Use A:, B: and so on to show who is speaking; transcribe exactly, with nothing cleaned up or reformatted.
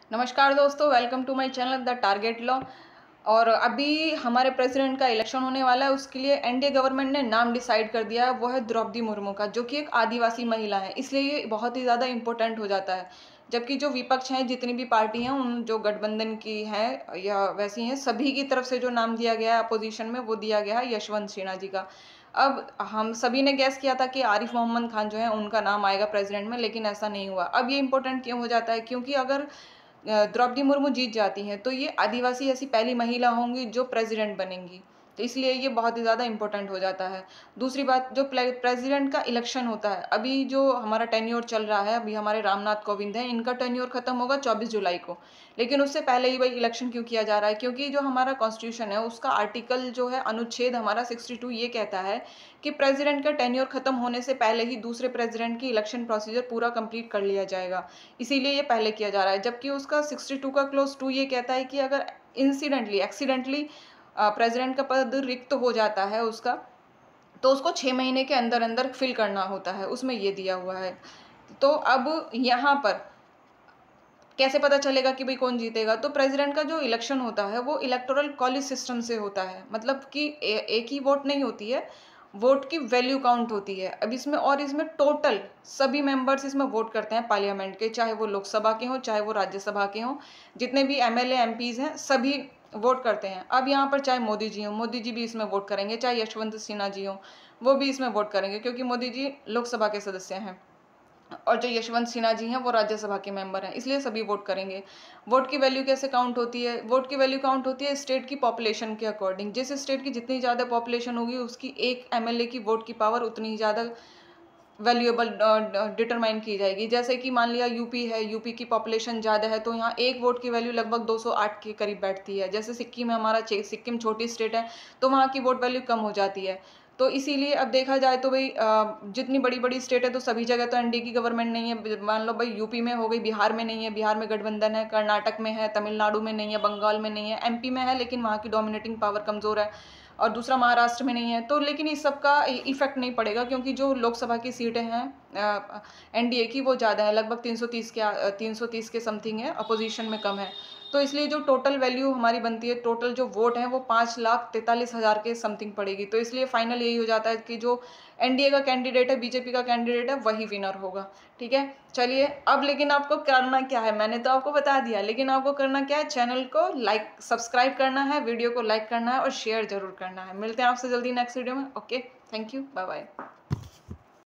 A: नमस्कार दोस्तों, welcome to my channel the target law. और अभी हमारे प्रेसिडेंट का इलेक्शन होने वाला है, उसके लिए एनडीए गवर्नमेंट ने नाम डिसाइड कर दिया है। वो है द्रौपदी मुर्मू का, जो कि एक आदिवासी महिला है, इसलिए ये बहुत ही ज़्यादा इम्पोर्टेंट हो जाता है। जबकि जो विपक्ष हैं, जितनी भी पार्टी हैं, उन जो गठबंधन की हैं या वैसी हैं, सभी की तरफ से जो नाम दिया गया है अपोजिशन में, वो दिया गया है यशवंत सिन्हा जी का। अब हम सभी ने गैस किया था कि आरिफ मोहम्मद खान जो है उनका नाम आएगा प्रेसिडेंट में, लेकिन ऐसा नहीं हुआ। अब ये इंपॉर्टेंट क्यों हो जाता है? क्योंकि अगर द्रौपदी मुर्मू जीत जाती हैं तो ये आदिवासी ऐसी पहली महिला होंगी जो प्रेसिडेंट बनेंगी, तो इसलिए ये बहुत ही ज़्यादा इंपॉर्टेंट हो जाता है। दूसरी बात, जो प्रेसिडेंट का इलेक्शन होता है, अभी जो हमारा टेन्योर चल रहा है, अभी हमारे रामनाथ कोविंद हैं, इनका टेन्योर खत्म होगा चौबीस जुलाई को। लेकिन उससे पहले ही भाई इलेक्शन क्यों किया जा रहा है? क्योंकि जो हमारा कॉन्स्टिट्यूशन है, उसका आर्टिकल जो है, अनुच्छेद हमारा सिक्सटी टू, ये कहता है कि प्रेसिडेंट का टेन्योर खत्म होने से पहले ही दूसरे प्रेसिडेंट की इलेक्शन प्रोसीजर पूरा कंप्लीट कर लिया जाएगा। इसीलिए ये पहले किया जा रहा है। जबकि उसका सिक्सटी टू का क्लोज टू ये कहता है कि अगर इंसिडेंटली एक्सीडेंटली प्रेसिडेंट का पद रिक्त हो जाता है उसका, तो उसको छः महीने के अंदर अंदर फिल करना होता है, उसमें ये दिया हुआ है। तो अब यहाँ पर कैसे पता चलेगा कि भाई कौन जीतेगा? तो प्रेसिडेंट का जो इलेक्शन होता है वो इलेक्टोरल कॉलेज सिस्टम से होता है, मतलब कि ए, एक ही वोट नहीं होती है, वोट की वैल्यू काउंट होती है। अब इसमें और इसमें टोटल सभी मेंबर्स इसमें वोट करते हैं पार्लियामेंट के, चाहे वो लोकसभा के हों चाहे वो राज्यसभा के हों, जितने भी एमएलए एमपीज हैं सभी वोट करते हैं। अब यहाँ पर चाहे मोदी जी हों, मोदी जी भी इसमें वोट करेंगे, चाहे यशवंत सिन्हा जी हों, वो भी इसमें वोट करेंगे, क्योंकि मोदी जी लोकसभा के सदस्य हैं और जो यशवंत सिन्हा जी हैं वो राज्यसभा के मेंबर हैं, इसलिए सभी वोट करेंगे। वोट की वैल्यू कैसे काउंट होती है? वोट की वैल्यू काउंट होती है स्टेट की पॉपुलेशन के अकॉर्डिंग। जिस स्टेट की जितनी ज़्यादा पॉपुलेशन होगी, उसकी एक एमएलए की वोट की पावर उतनी ही ज़्यादा वैल्यूएबल डिटरमाइन की जाएगी। जैसे कि मान लिया यूपी है, यूपी की पॉपुलेशन ज़्यादा है, तो यहाँ एक वोट की वैल्यू लगभग दो सौ आठ के करीब बैठती है। जैसे सिक्किम है हमारा, सिक्किम छोटी स्टेट है, तो वहाँ की वोट वैल्यू कम हो जाती है। तो इसीलिए अब देखा जाए तो भाई जितनी बड़ी बड़ी स्टेट है, तो सभी जगह तो एनडीए की गवर्नमेंट नहीं है। मान लो भाई यूपी में हो गई, बिहार में नहीं है, बिहार में गठबंधन है, कर्नाटक में है, तमिलनाडु में नहीं है, बंगाल में नहीं है, एमपी में है लेकिन वहाँ की डोमिनेटिंग पावर कमज़ोर है, और दूसरा महाराष्ट्र में नहीं है। तो लेकिन इस सब का इफेक्ट नहीं पड़ेगा, क्योंकि जो लोकसभा की सीटें हैं एनडीए की वो ज़्यादा है, लगभग तीन सौ तीस के तीन सौ तीस के समथिंग है, अपोजिशन में कम है। तो इसलिए जो टोटल वैल्यू हमारी बनती है, टोटल जो वोट है, वो पाँच लाख तैंतालीस हज़ार के समथिंग पड़ेगी। तो इसलिए फाइनल यही हो जाता है कि जो एनडीए का कैंडिडेट है, बीजेपी का कैंडिडेट है, वही विनर होगा। ठीक है, चलिए। अब लेकिन आपको करना क्या है? मैंने तो आपको बता दिया, लेकिन आपको करना क्या है? चैनल को लाइक सब्सक्राइब करना है, वीडियो को लाइक करना है और शेयर जरूर करना है। मिलते हैं आपसे जल्दी नेक्स्ट वीडियो में। Okay, thank you, bye bye.